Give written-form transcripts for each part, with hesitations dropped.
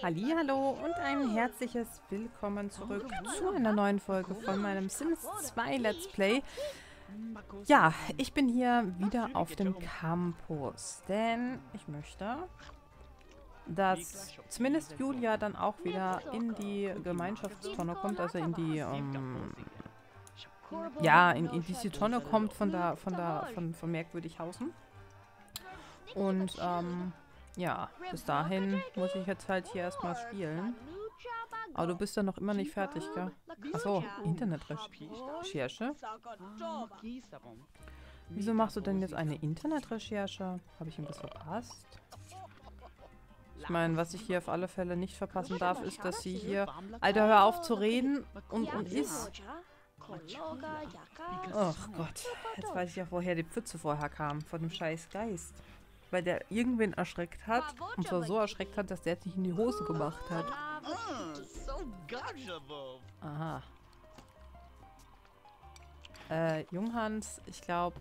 Hallihallo und ein herzliches Willkommen zurück zu einer neuen Folge von meinem Sims 2 Let's Play. Ja, ich bin hier wieder auf dem Campus, denn ich möchte, dass zumindest Julia dann auch wieder in die Gemeinschaftstonne kommt, also in die, ja, in diese Tonne kommt von Merkwürdighausen. Und, ja, bis dahin muss ich jetzt halt hier erstmal spielen. Aber du bist ja noch immer nicht fertig, gell? Achso, Internetrecherche. Wieso machst du denn jetzt eine Internetrecherche? Habe ich irgendwas verpasst? Ich meine, was ich hier auf alle Fälle nicht verpassen darf, ist, dass sie hier... Alter, hör auf zu reden und isst. Ach Gott, jetzt weiß ich auch, woher die Pfütze vorher kam. Von dem scheiß Geist. Weil der irgendwen erschreckt hat. Und zwar so erschreckt hat, dass der sich in die Hose gemacht hat. Aha. Junghans, ich glaube...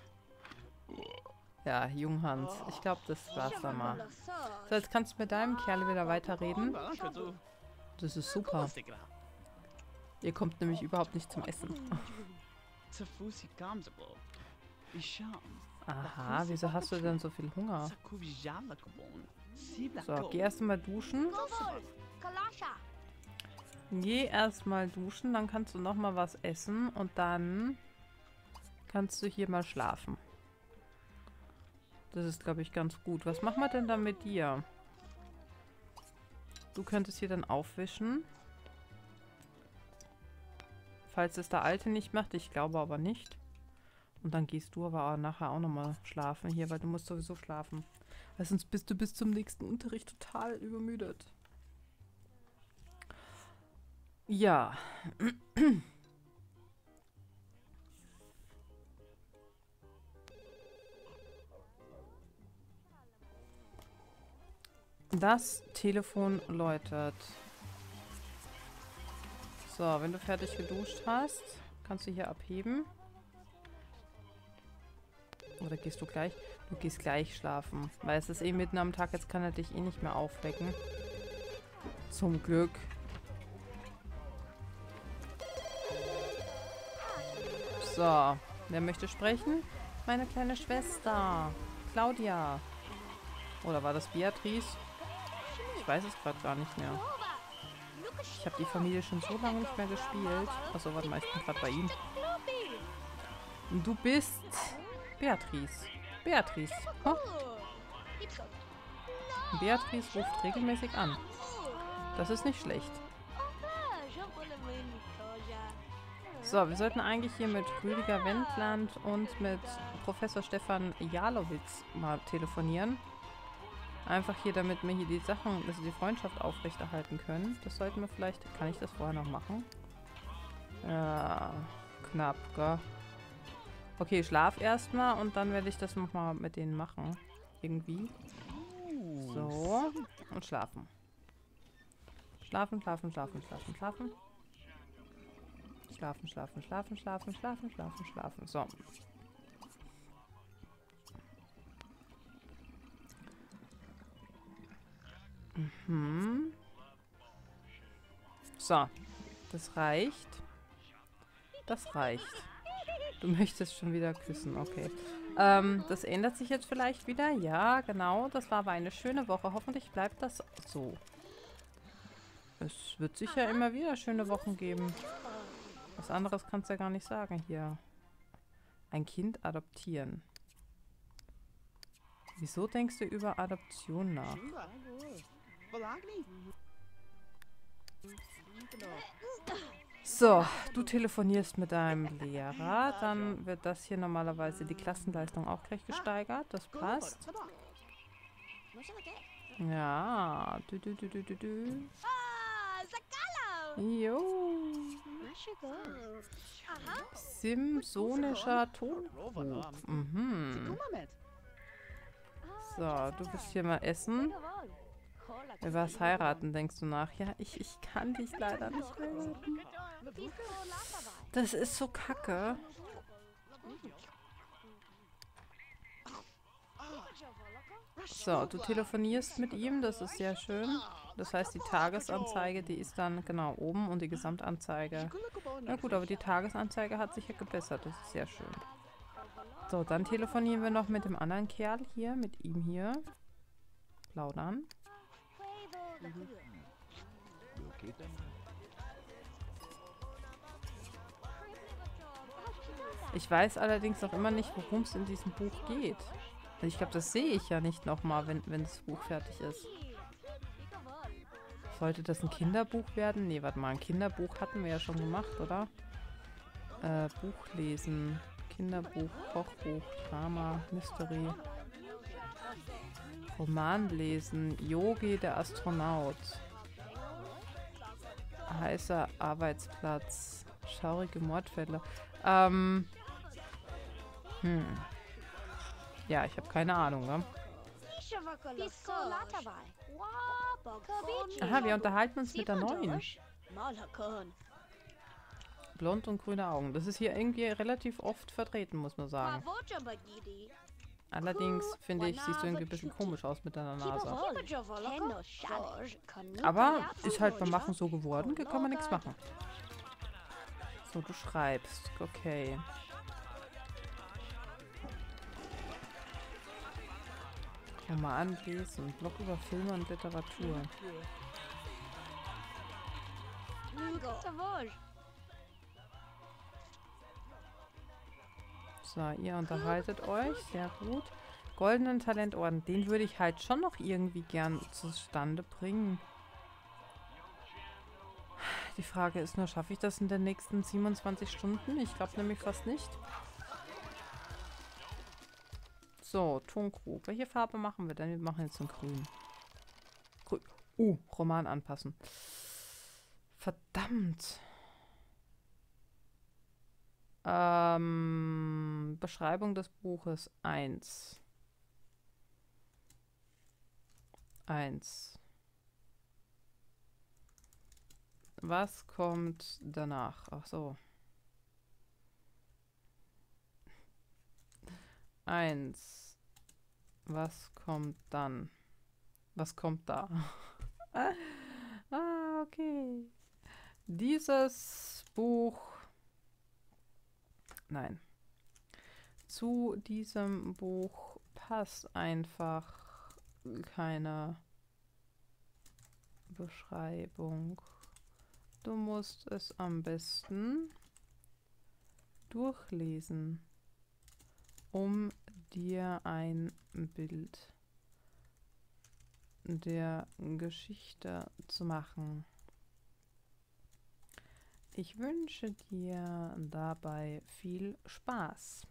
Ja, Junghans. Ich glaube, das war's dann mal. So, jetzt kannst du mit deinem Kerl wieder weiterreden. Das ist super. Ihr kommt nämlich überhaupt nicht zum Essen. Aha, wieso hast du denn so viel Hunger? So, geh erstmal duschen. Geh erstmal duschen, dann kannst du nochmal was essen und dann kannst du hier mal schlafen. Das ist, glaube ich, ganz gut. Was machen wir denn da mit dir? Du könntest hier dann aufwischen. Falls es der Alte nicht macht, ich glaube aber nicht. Und dann gehst du aber auch nachher auch nochmal schlafen hier, weil du musst sowieso schlafen. Weil sonst bist du bis zum nächsten Unterricht total übermüdet. Ja. Das Telefon läutet. So, wenn du fertig geduscht hast, kannst du hier abheben. Oder gehst du gleich? Du gehst gleich schlafen. Weil es ist eh mitten am Tag, jetzt kann er dich eh nicht mehr aufwecken. Zum Glück. So, wer möchte sprechen? Meine kleine Schwester. Claudia. Oder war das Beatrice? Ich weiß es gerade gar nicht mehr. Ich habe die Familie schon so lange nicht mehr gespielt. Achso, warte mal, ich bin gerade bei ihm. Und du bist Beatrice. Beatrice. Oh. Beatrice ruft regelmäßig an. Das ist nicht schlecht. So, wir sollten eigentlich hier mit Rüdiger Wendland und mit Professor Stefan Jalowitz mal telefonieren. Einfach hier, damit wir hier die Sachen, also die Freundschaft aufrechterhalten können. Das sollten wir vielleicht... Kann ich das vorher noch machen? Ja, knapp, gell? Okay, schlaf erstmal und dann werde ich das nochmal mit denen machen. Irgendwie. So. Und schlafen. Schlafen, schlafen, schlafen, schlafen, schlafen. Schlafen, schlafen, schlafen, schlafen, schlafen, schlafen, schlafen. So. Mhm. So. Das reicht. Das reicht. Du möchtest schon wieder küssen, okay. Das ändert sich jetzt vielleicht wieder. Ja, genau. Das war aber eine schöne Woche. Hoffentlich bleibt das so. Es wird sicher immer wieder schöne Wochen geben. Was anderes kannst du ja gar nicht sagen hier. Ein Kind adoptieren. Wieso denkst du über Adoption nach? So, du telefonierst mit deinem Lehrer, dann wird das hier normalerweise die Klassenleistung auch gleich gesteigert, das passt. Ja, du. Jo. Simsonischer Tonruf. Mhm. So, du bist hier mal essen. Über das Heiraten denkst du nach. Ja, ich kann dich leider nicht heiraten. Das ist so kacke. So, du telefonierst mit ihm, das ist sehr schön. Das heißt, die Tagesanzeige, die ist dann genau oben und die Gesamtanzeige. Ja gut, aber die Tagesanzeige hat sich ja gebessert. Das ist sehr schön. So, dann telefonieren wir noch mit dem anderen Kerl hier, mit ihm hier. Plaudern. Ich weiß allerdings noch immer nicht, worum es in diesem Buch geht. Also ich glaube, das sehe ich ja nicht nochmal, wenn das Buch fertig ist. Sollte das ein Kinderbuch werden? Nee, warte mal, ein Kinderbuch hatten wir ja schon gemacht, oder? Buch lesen. Kinderbuch, Kochbuch, Drama, Mystery. Roman lesen. Yogi, der Astronaut. Heißer Arbeitsplatz. Schaurige Mordfälle. Ja, ich habe keine Ahnung, ne? Aha, wir unterhalten uns mit der Neuen. Blond und grüne Augen. Das ist hier irgendwie relativ oft vertreten, muss man sagen. Allerdings, finde ich, siehst du irgendwie ein bisschen komisch aus mit deiner Nase. Aber ist halt beim Machen so geworden, kann man nichts machen. So, du schreibst. Okay. Roman lesen. Blog über Filme und Literatur. So, ihr unterhaltet euch. Sehr gut. Goldenen Talentorden. Den würde ich halt schon noch irgendwie gern zustande bringen. Die Frage ist nur, schaffe ich das in den nächsten 27 Stunden? Ich glaube nämlich fast nicht. So, Tonkrug. Welche Farbe machen wir denn? Wir machen jetzt ein Grün. Grün. Roman anpassen. Verdammt. Beschreibung des Buches 1. 1. Was kommt danach? Ach so. 1. Was kommt dann? Was kommt da? Okay. Dieses Buch... Nein. Zu diesem Buch passt einfach keine Beschreibung. Du musst es am besten durchlesen, um dir ein Bild der Geschichte zu machen. Ich wünsche dir dabei viel Spaß.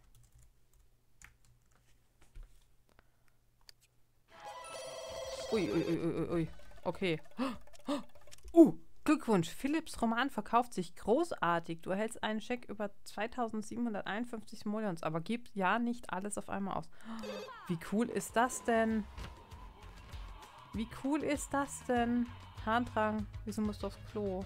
Ui. Okay. Glückwunsch. Philipps Roman verkauft sich großartig. Du erhältst einen Scheck über 2751 Simoleons, aber gib ja nicht alles auf einmal aus. Wie cool ist das denn? Wie cool ist das denn? Harndrang. Wieso musst du aufs Klo?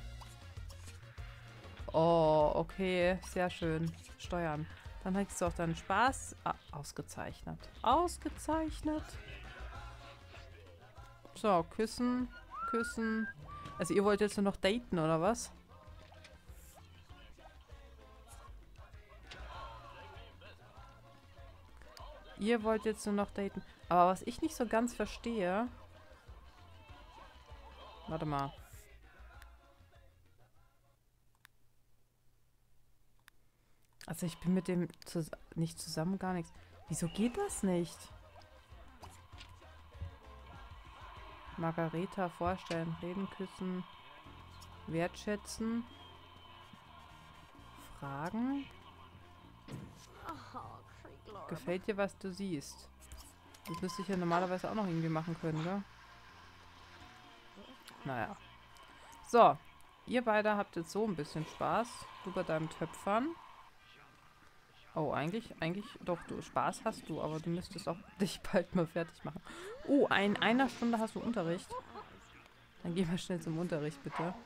Oh, okay. Sehr schön. Steuern. Dann hättest du auch deinen Spaß. Ausgezeichnet. Ausgezeichnet. So, küssen. Küssen. Also ihr wollt jetzt nur noch daten, oder was? Ihr wollt jetzt nur noch daten. Aber was ich nicht so ganz verstehe... Warte mal. Also ich bin mit dem nicht zusammen, gar nichts. Wieso geht das nicht? Margareta vorstellen, reden, küssen, wertschätzen, fragen. Gefällt dir, was du siehst? Das müsste ich ja normalerweise auch noch irgendwie machen können, gell? Naja. So, ihr beide habt jetzt so ein bisschen Spaß. Du bei deinem Töpfern. Oh, eigentlich, doch, du Spaß hast du, aber du müsstest auch dich bald mal fertig machen. Oh, in einer Stunde hast du Unterricht. Dann geh mal schnell zum Unterricht, bitte.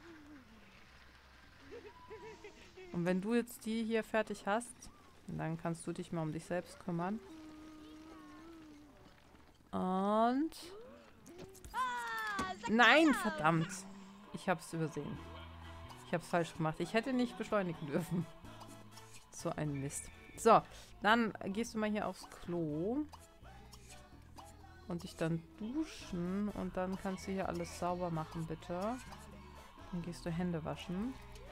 Und wenn du jetzt die hier fertig hast, dann kannst du dich mal um dich selbst kümmern. Und... Nein, verdammt. Ich habe es übersehen. Ich habe es falsch gemacht. Ich hätte nicht beschleunigen dürfen. So ein Mist. So, dann gehst du mal hier aufs Klo. Und dich dann duschen. Und dann kannst du hier alles sauber machen, bitte. Dann gehst du Hände waschen.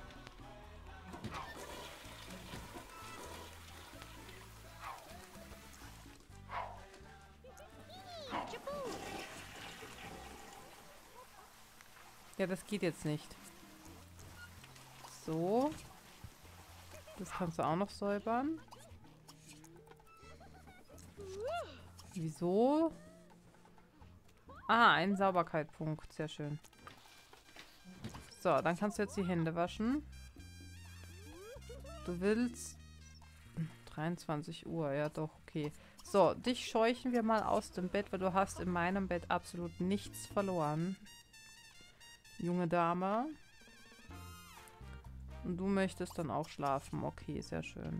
Ja, das geht jetzt nicht. So. Das kannst du auch noch säubern. Wieso? Ah, ein Sauberkeitspunkt. Sehr schön. So, dann kannst du jetzt die Hände waschen. Du willst... 23 Uhr, ja doch, okay. So, dich scheuchen wir mal aus dem Bett, weil du hast in meinem Bett absolut nichts verloren. Junge Dame. Und du möchtest dann auch schlafen. Okay, sehr schön.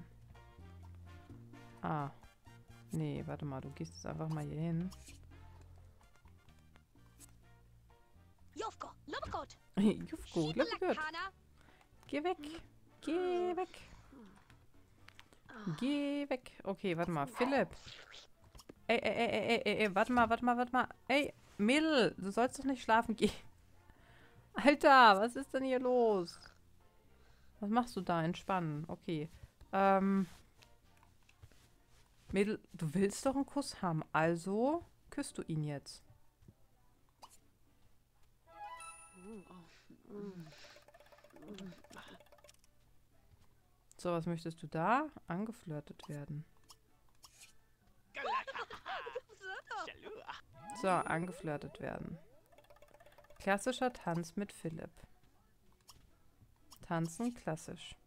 Ah. Nee, warte mal, du gehst jetzt einfach mal hier hin. Jufko, Lubakot. Jufko, Lubakot. Geh weg. Geh weg. Geh weg. Okay, warte mal. Philipp. Ey, warte mal. Ey, Mädel, du sollst doch nicht schlafen gehen. Alter, was ist denn hier los? Was machst du da? Entspannen. Okay. Mädel, du willst doch einen Kuss haben. Also küsst du ihn jetzt. So, was möchtest du da? Angeflirtet werden. So, angeflirtet werden. Klassischer Tanz mit Philipp. Tanzen klassisch.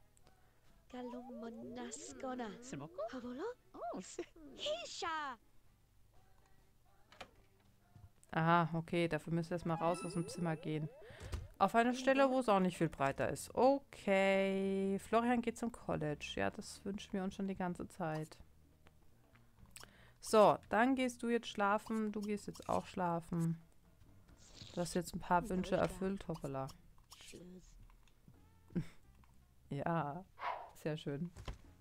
Aha, okay, dafür müssen wir jetzt mal raus aus dem Zimmer gehen. Auf eine Stelle, wo es auch nicht viel breiter ist. Okay, Florian geht zum College. Ja, das wünschen wir uns schon die ganze Zeit. So, dann gehst du jetzt schlafen. Du gehst jetzt auch schlafen. Du hast jetzt ein paar Wünsche erfüllt, hoppala. Ja, sehr schön.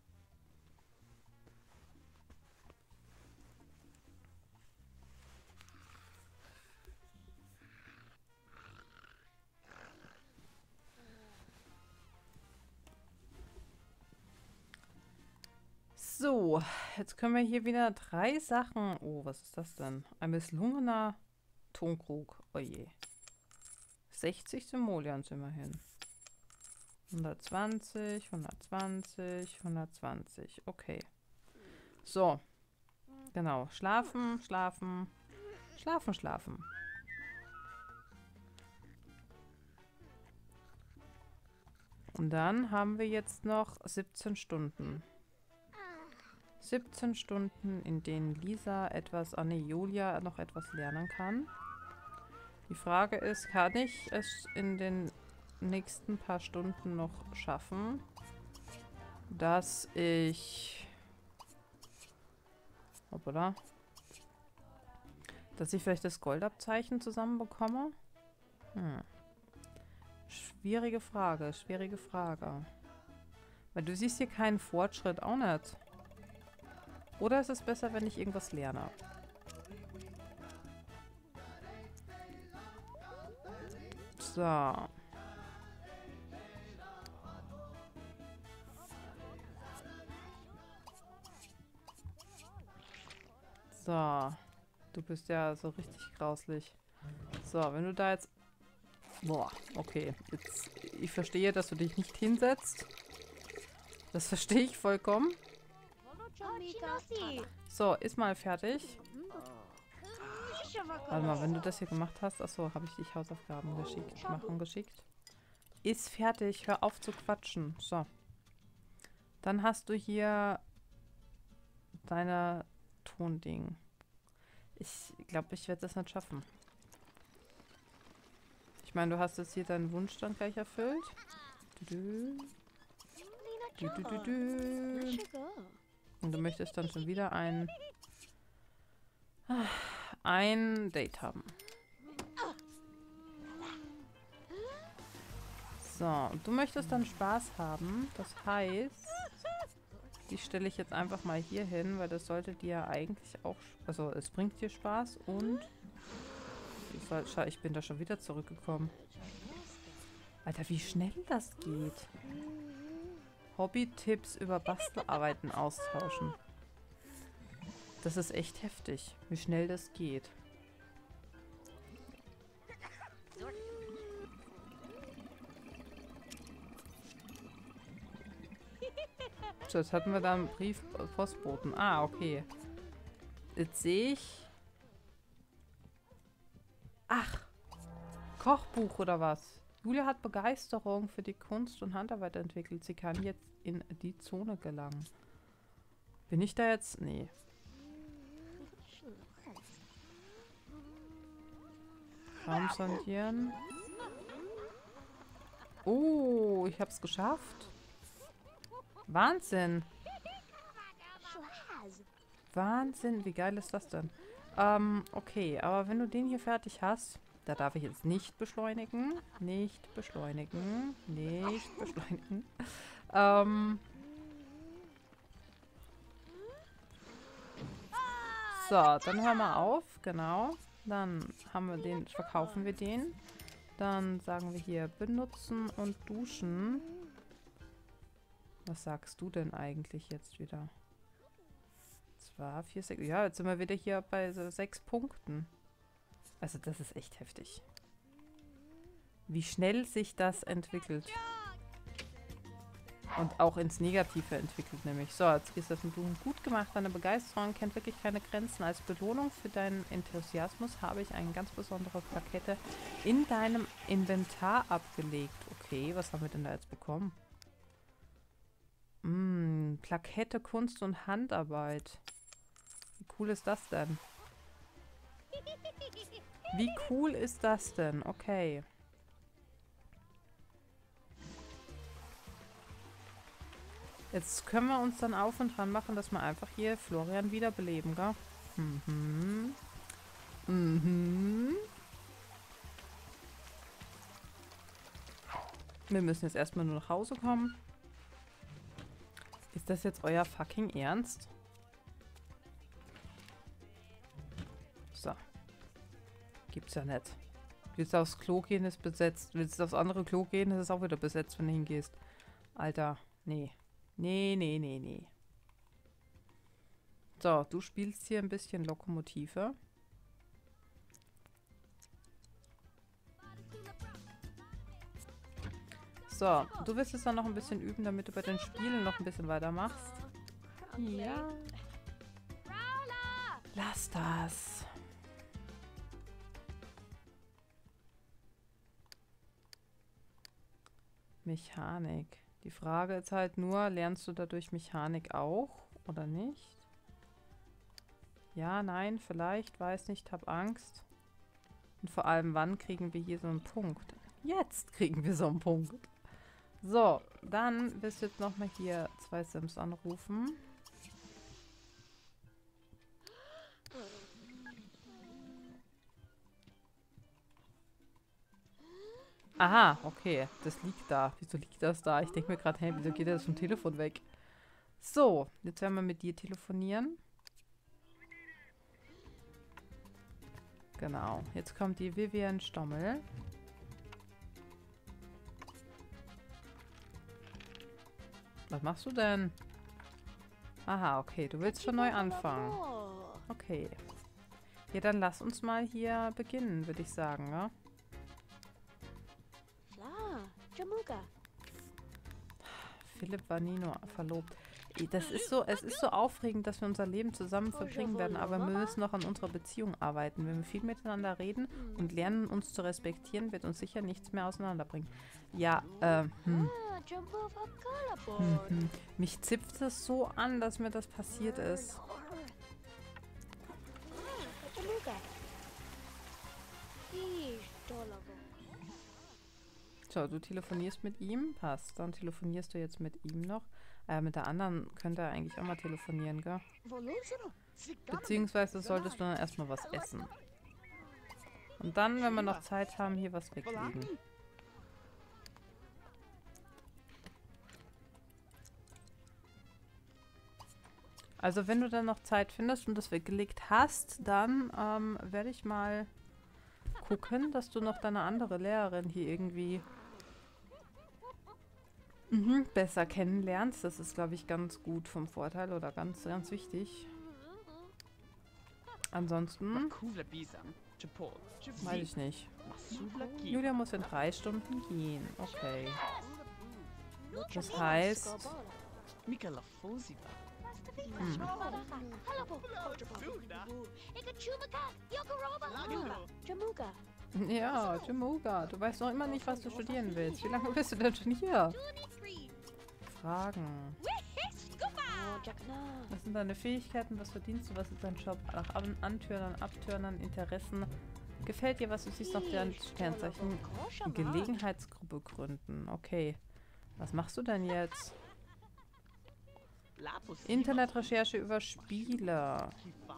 So, jetzt können wir hier wieder 3 Sachen... Oh, was ist das denn? Ein misslungener Tonkrug. Oh je. 60 Simoleons immerhin. 120, 120, 120. Okay. So. Genau. Schlafen, schlafen, schlafen, schlafen. Und dann haben wir jetzt noch 17 Stunden. 17 Stunden, in denen Lisa Julia noch etwas lernen kann. Die Frage ist, kann ich es in den nächsten paar Stunden noch schaffen, dass ich... Hoppala. Dass ich vielleicht das Goldabzeichen zusammenbekomme? Schwierige Frage, schwierige Frage. Weil du siehst hier keinen Fortschritt, auch nicht. Oder ist es besser, wenn ich irgendwas lerne? So. So. Du bist ja so richtig grauslich. So, wenn du da jetzt... Boah, okay. Jetzt, ich verstehe, dass du dich nicht hinsetzt. Das verstehe ich vollkommen. So, ist mal fertig. Warte mal, wenn du das hier gemacht hast... Achso, habe ich dich Hausaufgaben geschickt. Ist fertig. Hör auf zu quatschen. So. Dann hast du hier deine Tonding. Ich glaube, ich werde das nicht schaffen. Ich meine, du hast jetzt hier deinen Wunsch dann gleich erfüllt. Und du möchtest dann schon wieder ein Date haben. So, du möchtest dann Spaß haben. Das heißt, die stelle ich jetzt einfach mal hier hin, weil das sollte dir eigentlich auch... Also, es bringt dir Spaß und... Ich bin da schon wieder zurückgekommen. Alter, wie schnell das geht. Hobby-Tipps über Bastelarbeiten austauschen. Das ist echt heftig, wie schnell das geht. So, jetzt hatten wir da einen Brief, Postboten. Ah, okay. Jetzt sehe ich... Ach, Kochbuch oder was? Julia hat Begeisterung für die Kunst und Handarbeit entwickelt. Sie kann jetzt in die Zone gelangen. Bin ich da jetzt? Nee. Raum sondieren. Oh, ich hab's geschafft. Wahnsinn. Wahnsinn, wie geil ist das denn? Okay, aber wenn du den hier fertig hast, da darf ich jetzt nicht beschleunigen. Nicht beschleunigen. Nicht beschleunigen. So, dann hör mal auf. Genau. Dann haben wir den, verkaufen wir den. Dann sagen wir hier benutzen und duschen. Was sagst du denn eigentlich jetzt wieder? 2, 4, 6. Ja, jetzt sind wir wieder hier bei so 6 Punkten. Also das ist echt heftig. Wie schnell sich das entwickelt. Und auch ins Negative entwickelt nämlich. So, jetzt gehst du das mit Blumen. Gut gemacht. Deine Begeisterung kennt wirklich keine Grenzen. Als Belohnung für deinen Enthusiasmus habe ich eine ganz besondere Plakette in deinem Inventar abgelegt. Okay, was haben wir denn da jetzt bekommen? Plakette, Kunst und Handarbeit. Wie cool ist das denn? Wie cool ist das denn? Okay. Jetzt können wir uns dann auf und dran machen, dass wir einfach hier Florian wiederbeleben, gell? Mhm. Mhm. Wir müssen jetzt erstmal nur nach Hause kommen. Ist das jetzt euer fucking Ernst? So. Gibt's ja nicht. Willst du aufs Klo gehen, ist besetzt. Willst du aufs andere Klo gehen, ist es auch wieder besetzt, wenn du hingehst. Alter, nee. Nee, nee, nee, nee. So, du spielst hier ein bisschen Lokomotive. So, du wirst es dann noch ein bisschen üben, damit du bei den Spielen noch ein bisschen weitermachst. Ja. Lass das. Mechanik. Die Frage ist halt nur, lernst du dadurch Mechanik auch oder nicht? Ja, nein, vielleicht, weiß nicht, hab Angst. Und vor allem, wann kriegen wir hier so einen Punkt? Jetzt kriegen wir so einen Punkt. So, dann wirst du jetzt nochmal hier 2 Sims anrufen. Aha, okay. Das liegt da. Wieso liegt das da? Ich denke mir gerade, hey, wieso geht das vom Telefon weg? So, jetzt werden wir mit dir telefonieren. Genau. Jetzt kommt die Vivian Stommel. Was machst du denn? Aha, okay. Du willst schon neu anfangen. Okay. Ja, dann lass uns mal hier beginnen, würde ich sagen, ne? Philipp Vanino verlobt. Das ist so, es ist so aufregend, dass wir unser Leben zusammen verbringen werden, aber wir müssen noch an unserer Beziehung arbeiten. Wenn wir viel miteinander reden und lernen, uns zu respektieren, wird uns sicher nichts mehr auseinanderbringen. Ja, Mich zipft es so an, dass mir das passiert ist. So, du telefonierst mit ihm. Passt. Dann telefonierst du jetzt mit ihm noch. Mit der anderen könnte er eigentlich auch mal telefonieren, gell? Beziehungsweise solltest du dann erstmal was essen. Und dann, wenn wir noch Zeit haben, hier was weglegen. Also wenn du dann noch Zeit findest und das weggelegt hast, dann werde ich mal gucken, dass du noch deine andere Lehrerin hier irgendwie besser kennenlernst. Das ist, glaube ich, ganz gut vom Vorteil oder ganz, ganz wichtig. Ansonsten weiß ich nicht. Julia muss in 3 Stunden gehen. Okay. Das heißt... Ja, Jamuga, du weißt noch immer nicht, was du studieren willst. Wie lange bist du denn schon hier? Fragen. Was sind deine Fähigkeiten? Was verdienst du? Was ist dein Job? Nach Antörnern, Abtörnern, Interessen. Gefällt dir, was du siehst auf deren Sternzeichen? Gelegenheitsgruppe gründen. Okay. Was machst du denn jetzt? Internetrecherche über Spiele.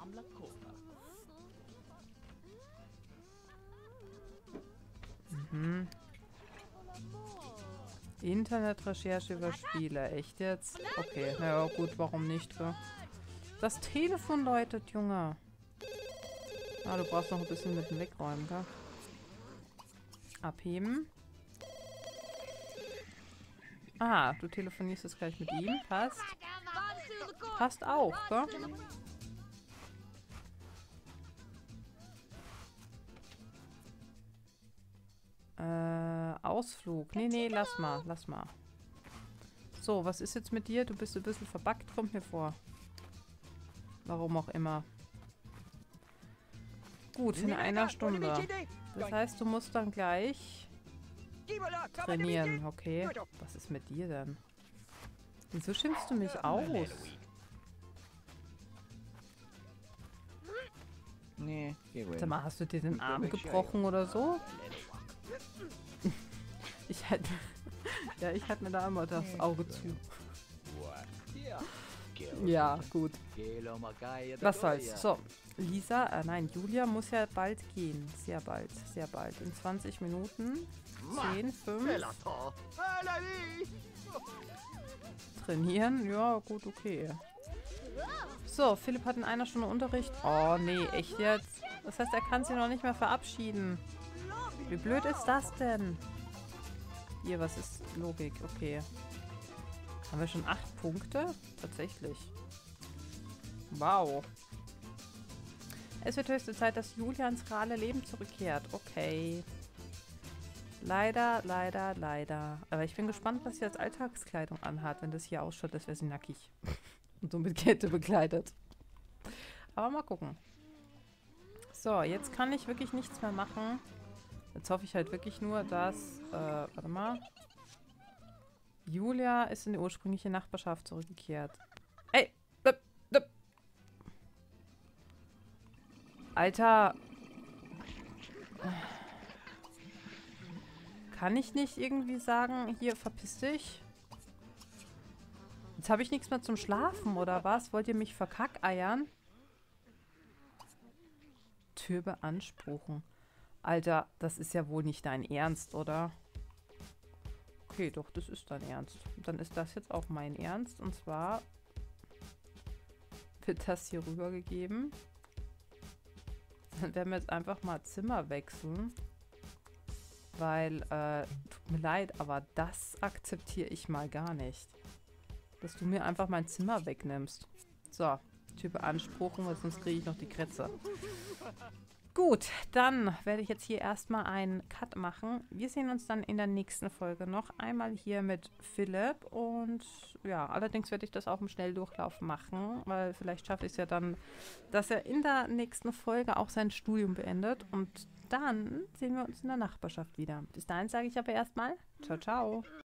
Internetrecherche über Spiele. Echt jetzt? Okay, naja gut, warum nicht? Gell? Das Telefon läutet, Junge. Ah, du brauchst noch ein bisschen mit dem Wegräumen, gell? Abheben. Ah, du telefonierst jetzt gleich mit ihm. Passt. Passt auch, gell? Ausflug. Nee, lass mal. Lass mal. So, was ist jetzt mit dir? Du bist ein bisschen verbuggt. Kommt mir vor. Warum auch immer. Gut, in einer Stunde. Das heißt, du musst dann gleich trainieren. Okay. Was ist mit dir denn? Wieso schimpfst du mich aus? Nee, Sag mal, hast du dir den Arm gebrochen oder so? Ich hätte... Ja, ich hatte mir da immer das Auge zu. Ja, gut. Was soll's. So, Lisa, nein, Julia muss ja bald gehen. Sehr bald, sehr bald. In 20 Minuten. 10, 5. Trainieren? Ja, gut, okay. So, Philipp hat in einer Stunde Unterricht. Oh, nee, echt jetzt? Das heißt, er kann sich noch nicht mehr verabschieden. Wie blöd ist das denn? Hier, was ist Logik? Okay. Haben wir schon 8 Punkte? Tatsächlich. Wow. Es wird höchste Zeit, dass Julia ins reale Leben zurückkehrt. Okay. Leider, leider, leider. Aber ich bin gespannt, was sie als Alltagskleidung anhat. Wenn das hier ausschaut, als wäre sie nackig. Und so mit Kette bekleidet. Aber mal gucken. So, jetzt kann ich wirklich nichts mehr machen. Jetzt hoffe ich halt wirklich nur, dass... warte mal. Julia ist in die ursprüngliche Nachbarschaft zurückgekehrt. Ey! Alter! Kann ich nicht irgendwie sagen, hier, verpiss dich? Jetzt habe ich nichts mehr zum Schlafen, oder was? Wollt ihr mich verkackeiern? Tür beanspruchen. Alter, das ist ja wohl nicht dein Ernst, oder? Okay, doch, das ist dein Ernst. Dann ist das jetzt auch mein Ernst. Und zwar wird das hier rübergegeben. Dann werden wir jetzt einfach mal Zimmer wechseln. Weil, tut mir leid, aber das akzeptiere ich mal gar nicht. Dass du mir einfach mein Zimmer wegnimmst. So, Tür beanspruchen, weil sonst kriege ich noch die Krätze. Gut, dann werde ich jetzt hier erstmal einen Cut machen. Wir sehen uns dann in der nächsten Folge noch einmal hier mit Philipp. Und ja, allerdings werde ich das auch im Schnelldurchlauf machen, weil vielleicht schaffe ich es ja dann, dass er in der nächsten Folge auch sein Studium beendet. Und dann sehen wir uns in der Nachbarschaft wieder. Bis dahin sage ich aber erstmal ciao, ciao.